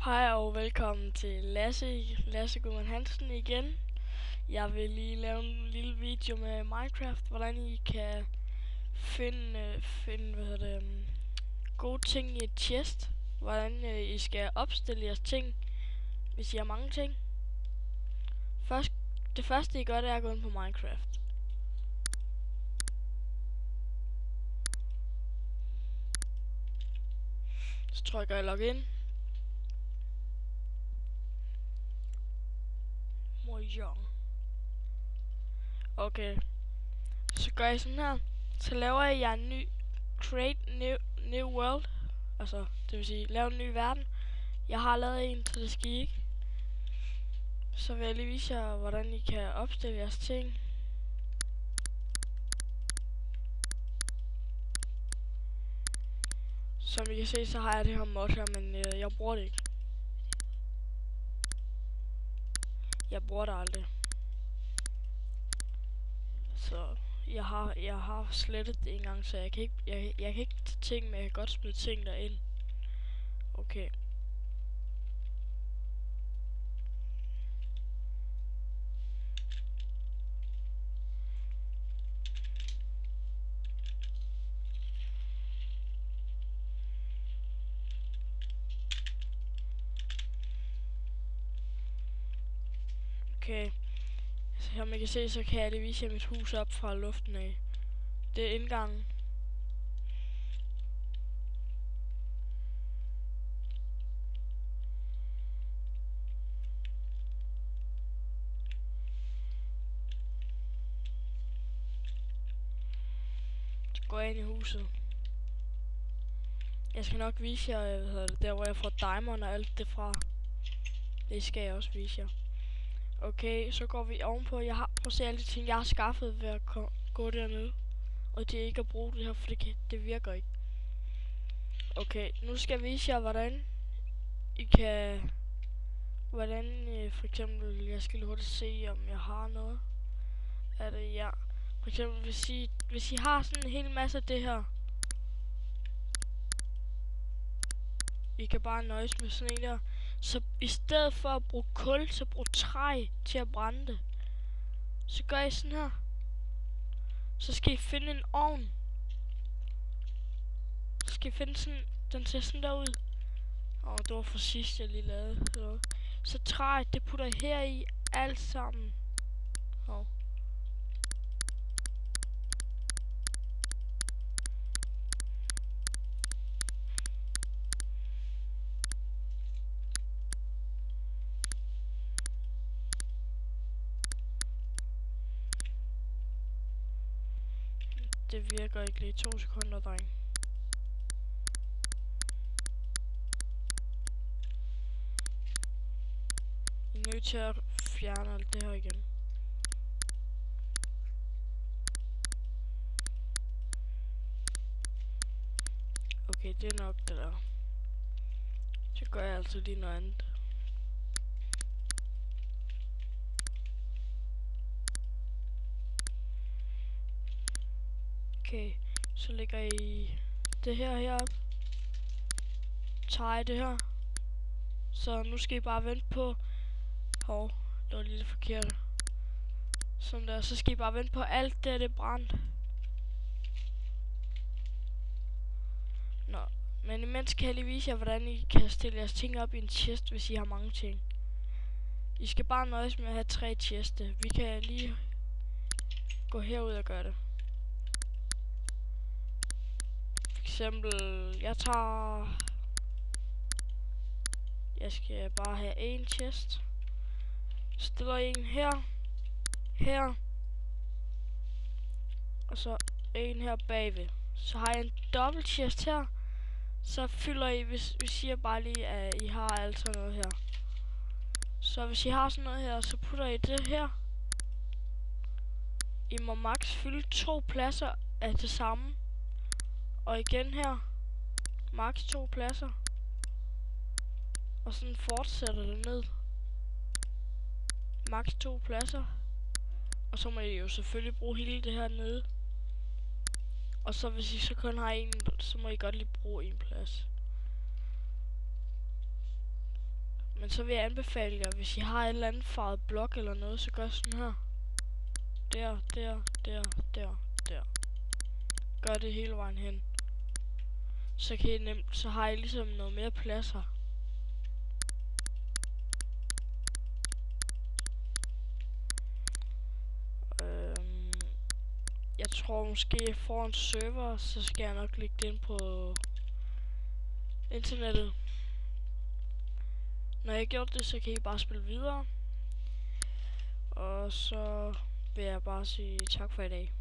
Hej og velkommen til Lasse Gudman Hansen igen. Jeg vil lige lave en lille video med Minecraft, hvordan I kan finde gode ting i et chest. Hvordan I skal opstille jeres ting, hvis I har mange ting. Det første I gør, det er at gå ind på Minecraft. Så trykker jeg login. Okay, så gør jeg sådan her. Så laver jeg en ny create new world. Altså, det vil sige, lave en ny verden. Jeg har lavet en, så det skal I ikke. Så vil jeg lige vise jer, hvordan I kan opstille jeres ting. Som I kan se, så har jeg det her mod her, men jeg bruger det ikke. Jeg bruger det aldrig. Så jeg har slettet det en gang, så jeg kan ikke tage ting, men jeg kan godt smide ting derind. Okay. Okay. Som I kan se, så kan jeg lige vise jer mit hus op fra luften af. Det er indgangen. Så går jeg ind i huset. Jeg skal nok vise jer, der hvor jeg får diamond og alt det fra. Det skal jeg også vise jer. Okay, så går vi ovenpå. Prøv at se alle de ting, jeg har skaffet ved at gå dernede. Og det er ikke at bruge det her, for det virker ikke. Okay, nu skal jeg vise jer, hvordan I kan... for eksempel, jeg skal lige hurtigt se, om jeg har noget. Er det, ja. For eksempel, hvis I har sådan en hel masse af det her. I kan bare nøjes med sådan en der. Så i stedet for at bruge kul, så brug træ til at brænde det. Så gør I sådan her. Så skal I finde en ovn. Så skal I finde sådan, den ser sådan der ud. Det var for sidst jeg lige lavede. Så træ, det putter I her i alt sammen. Det virker ikke lige 2 sekunder, dreng. I er nødt til at fjerne alt det her igen. Okay, det er nok det der. Så gør jeg altså lige noget andet. Okay, så lægger I det her herop. Tager I det her. Så nu skal I bare vente på... det var lige det forkerte. Sådan der, så skal I bare vente på alt det er brændt. Nå, men imens kan jeg lige vise jer, hvordan I kan stille jeres ting op i en chest, hvis I har mange ting. I skal bare nøjes med at have 3 cheste. Vi kan lige gå herud og gøre det. For eksempel, jeg skal bare have en chest. Stiller en her, og så en her bagved. Så har jeg en dobbelt chest her. Så fylder I, hvis I bare lige, at I har alt sådan noget her. Så hvis I har sådan noget her, så putter I det her. I må max fylde 2 pladser af det samme. Og igen her, max 2 pladser. Og sådan fortsætter det ned. Max 2 pladser. Og så må I jo selvfølgelig bruge hele det her nede. Og så hvis I så kun har en, så må I godt lige bruge en plads. Men så vil jeg anbefale jer, hvis I har et eller andet farvet blok eller noget, så gør sådan her. Der. Gør det hele vejen hen. Så kan I nemt, så har I ligesom noget mere plads her. Jeg tror måske jeg får en server, så skal jeg nok lægge det ind på internettet. Når jeg har gjort det, så kan I bare spille videre. Og så vil jeg bare sige tak for i dag.